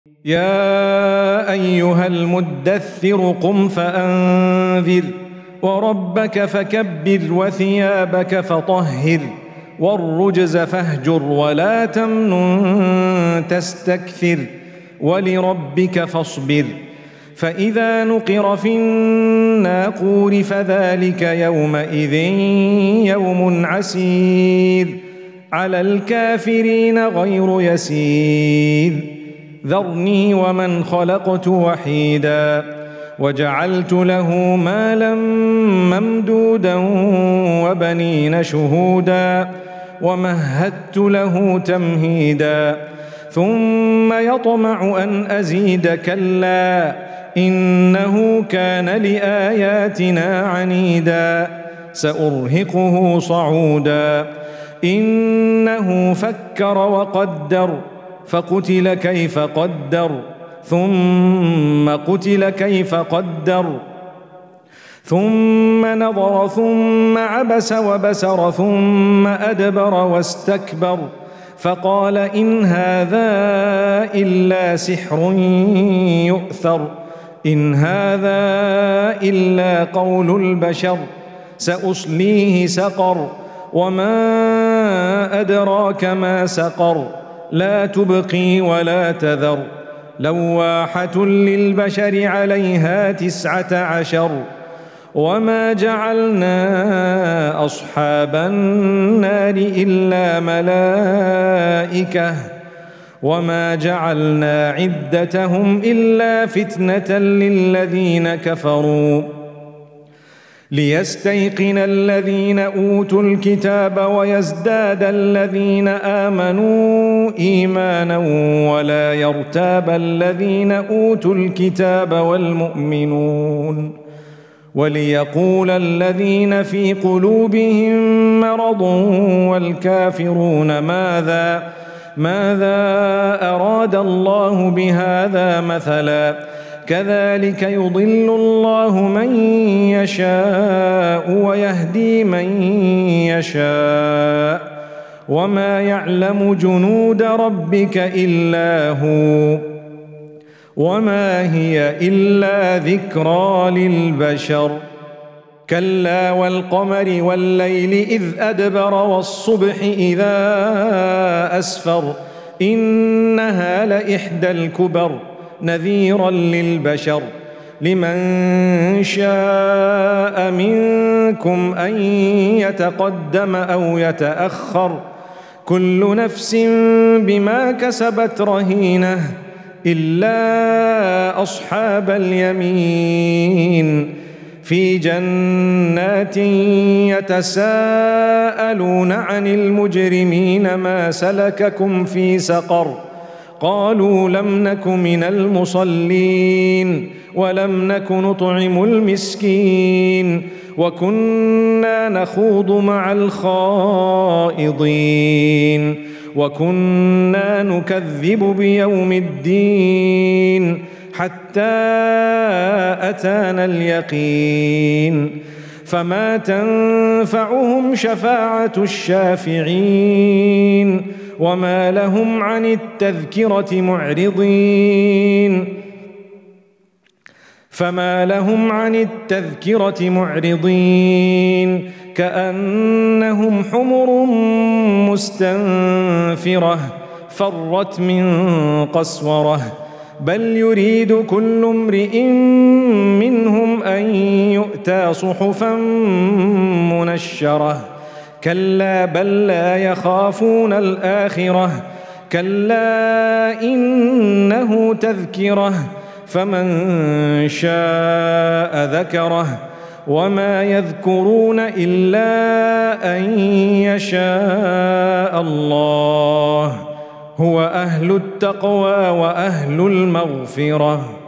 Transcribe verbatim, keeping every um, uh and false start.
يا أيها المدثر قم فأنذر وربك فكبر وثيابك فطهر والرجز فاهجر ولا تمنن تستكثر ولربك فاصبر فإذا نقر في الناقور فذلك يومئذ يوم عسير على الكافرين غير يسير ذرني ومن خلقت وحيدا وجعلت له مالا ممدودا وبنين شهودا ومهدت له تمهيدا ثم يطمع أن أزيد كلا إنه كان لآياتنا عنيدا سأرهقه صعودا إنه فكر وقدر فقتل كيف قدر ثم قتل كيف قدر ثم نظر ثم عبس وبسر ثم أدبر واستكبر فقال إن هذا إلا سحر يؤثر إن هذا إلا قول البشر سأصليه سقر وما أدراك ما سقر لا تبقي ولا تذر لواحة للبشر عليها تسعة عشر وما جعلنا أصحاب النار إلا ملائكة وما جعلنا عدتهم إلا فتنة للذين كفروا ليستيقن الذين أوتوا الكتاب ويزداد الذين آمنوا إيمانا ولا يرتاب الذين أوتوا الكتاب والمؤمنون وليقول الذين في قلوبهم مرض والكافرون ماذا ماذا أراد الله بهذا مثلا كذلك يضل الله من يشاء ويهدي من يشاء وما يعلم جنود ربك إلا هو وما هي إلا ذكرى للبشر كلا والقمر والليل إذ أدبر والصبح إذا أسفر إنها لإحدى الكبر نذيرا للبشر لمن شاء منكم أن يتقدم أو يتأخر كل نفس بما كسبت رهينة إلا أصحاب اليمين في جنات يتساءلون عن المجرمين ما سلككم في سقر قالوا لم نك من المصلين ولم نك نطعم المسكين وكنا نخوض مع الخائضين وكنا نكذب بيوم الدين حتى أتانا اليقين فما تنفعهم شفاعة الشافعين وما لهم عن التذكرة معرضين فما لهم عن التذكرة معرضين كأنهم حمر مستنفرة فرت من قسورة بل يريد كل امرئ منهم أن يؤتى صحفا منشرة كلا بل لا يخافون الآخرة كلا إنه تذكرة فمن شاء ذكره وما يذكرون إلا أن يشاء الله هو أهل التقوى وأهل المغفرة